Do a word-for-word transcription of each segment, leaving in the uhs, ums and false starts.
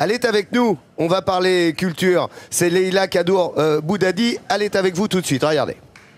Elle est avec nous. On va parler culture. C'est Leïla Kadour euh, Boudadi. Elle est avec vous tout de suite. Regardez.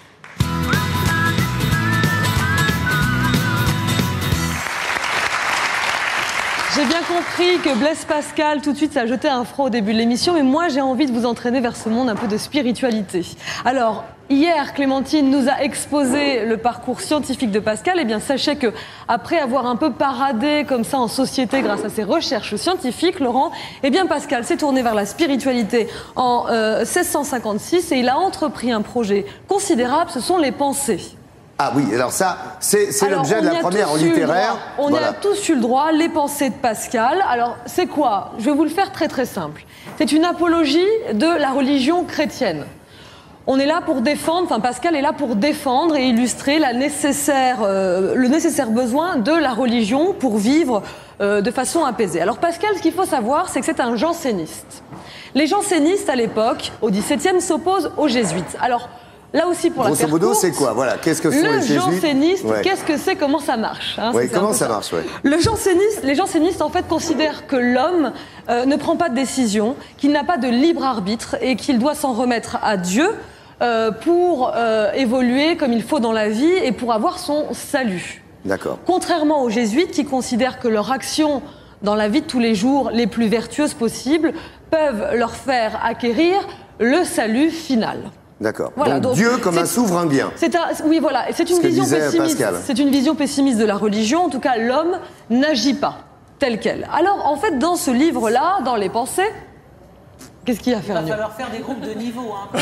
J'ai bien compris que Blaise Pascal, tout de suite, ça a jeté un froid au début de l'émission, mais moi, j'ai envie de vous entraîner vers ce monde un peu de spiritualité. Alors, hier, Clémentine nous a exposé le parcours scientifique de Pascal. Eh bien, sachez que après avoir un peu paradé comme ça en société grâce à ses recherches scientifiques, Laurent, eh bien, Pascal s'est tourné vers la spiritualité en euh, seize cent cinquante-six et il a entrepris un projet considérable, ce sont les pensées. Ah oui, alors ça, c'est l'objet de la première en littéraire. On voilà. y a tous eu le droit, les pensées de Pascal. Alors, c'est quoi? Je vais vous le faire très très simple. C'est une apologie de la religion chrétienne. On est là pour défendre, enfin Pascal est là pour défendre et illustrer la nécessaire, euh, le nécessaire besoin de la religion pour vivre euh, de façon apaisée. Alors Pascal, ce qu'il faut savoir, c'est que c'est un janséniste. Les jansénistes, à l'époque, au dix-septième, s'opposent aux jésuites. Alors, là aussi, pour Grosso la faire modo, courte, c'est quoi? Voilà, qu'est-ce que sont le les jésuites? janséniste, ouais. qu'est-ce que c'est? Comment ça marche hein, Oui, comment ça, ça marche ouais. Le janséniste, les jansénistes, en fait, considèrent que l'homme euh, ne prend pas de décision, qu'il n'a pas de libre arbitre et qu'il doit s'en remettre à Dieu euh, pour euh, évoluer comme il faut dans la vie et pour avoir son salut. D'accord. Contrairement aux jésuites qui considèrent que leur action dans la vie de tous les jours, les plus vertueuses possibles, peuvent leur faire acquérir le salut final. D'accord. Voilà, donc, donc Dieu comme un souverain bien. Un, oui, voilà. C'est une vision pessimiste. C'est une vision pessimiste de la religion. En tout cas, l'homme n'agit pas tel quel. Alors, en fait, dans ce livre-là, dans les pensées, qu'est-ce qu'il y a à faire? Il va falloir faire des groupes de niveau. Hein,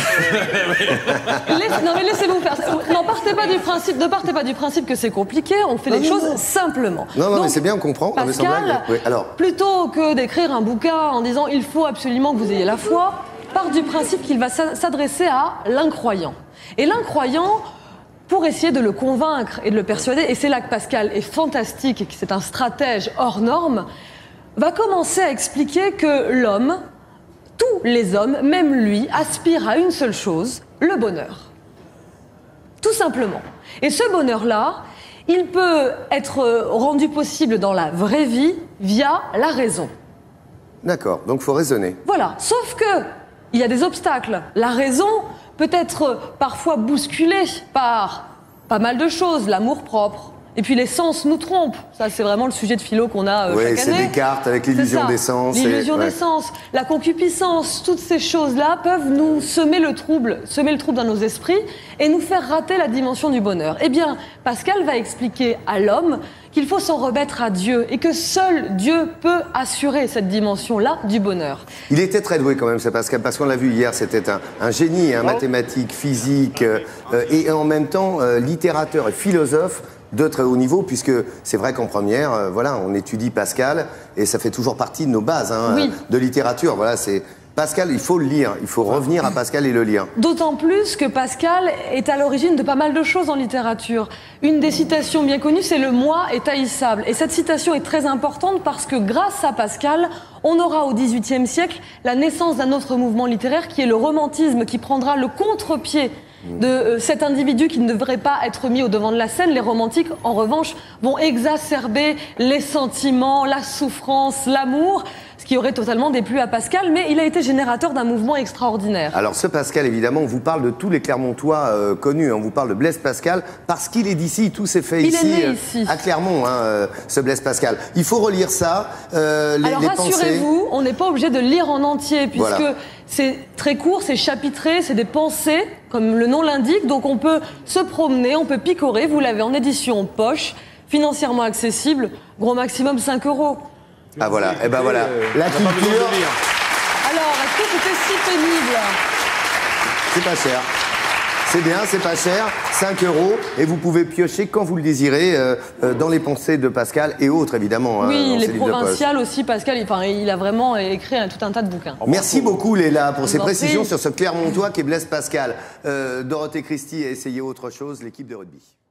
Laisse, non, mais laissez-vous faire. Non, partez pas du principe. Ne partez pas du principe que c'est compliqué. On fait non, les non, choses non. simplement. Non, non, donc, mais c'est bien, on comprend. Pascal, oui, alors. plutôt que d'écrire un bouquin en disant il faut absolument que vous ayez la foi, part du principe qu'il va s'adresser à l'incroyant. Et l'incroyant, pour essayer de le convaincre et de le persuader, et c'est là que Pascal est fantastique et que c'est un stratège hors norme, va commencer à expliquer que l'homme, tous les hommes, même lui, aspirent à une seule chose, le bonheur. Tout simplement. Et ce bonheur-là, il peut être rendu possible dans la vraie vie via la raison. D'accord, donc il faut raisonner. Voilà, sauf que il y a des obstacles. La raison peut être parfois bousculée par pas mal de choses, l'amour-propre. Et puis les sens nous trompent. Ça, c'est vraiment le sujet de philo qu'on a euh, oui, chaque année. Oui, c'est Descartes avec l'illusion des sens. L'illusion et... des sens, la concupiscence, toutes ces choses-là peuvent nous semer le trouble, semer le trouble dans nos esprits et nous faire rater la dimension du bonheur. Eh bien, Pascal va expliquer à l'homme qu'il faut s'en remettre à Dieu et que seul Dieu peut assurer cette dimension-là du bonheur. Il était très doué quand même, ce Pascal, parce qu'on l'a vu hier, c'était un, un génie, un oh. mathématique, physique, euh, et en même temps euh, littérateur et philosophe de très haut niveau, puisque c'est vrai qu'en première, euh, voilà, on étudie Pascal, et ça fait toujours partie de nos bases hein, oui. de littérature. Voilà, c'est Pascal, il faut le lire, il faut revenir à Pascal et le lire. D'autant plus que Pascal est à l'origine de pas mal de choses en littérature. Une des citations bien connues, c'est « Le moi est haïssable ». Et cette citation est très importante parce que grâce à Pascal, on aura au dix-huitième siècle la naissance d'un autre mouvement littéraire qui est le romantisme, qui prendra le contre-pied de euh, cet individu qui ne devrait pas être mis au devant de la scène. Les romantiques, en revanche, vont exacerber les sentiments, la souffrance, l'amour, ce qui aurait totalement déplu à Pascal, mais il a été générateur d'un mouvement extraordinaire. Alors ce Pascal, évidemment, on vous parle de tous les Clermontois euh, connus, on vous parle de Blaise Pascal, parce qu'il est d'ici, tout s'est fait il ici, est né euh, ici, à Clermont, hein, euh, ce Blaise Pascal. Il faut relire ça, euh, les, Alors les pensées. rassurez-vous, on n'est pas obligé de le lire en entier, puisque voilà. c'est très court, c'est chapitré, c'est des pensées, comme le nom l'indique, donc on peut se promener, on peut picorer, vous l'avez en édition poche, financièrement accessible, gros maximum cinq euros. Ah voilà, et ben voilà, la culture. Alors, est-ce que c'était si pénible? C'est pas cher. C'est bien, c'est pas cher, cinq euros, et vous pouvez piocher quand vous le désirez euh, euh, dans les pensées de Pascal et autres, évidemment. Oui, hein, les provinciales aussi, Pascal, il, enfin, il a vraiment écrit un, tout un tas de bouquins. Merci beaucoup, Léla, pour On ces précisions prie. sur ce Clermontois qui est Blaise Pascal. Euh, Dorothée Christie a essayé autre chose, l'équipe de rugby.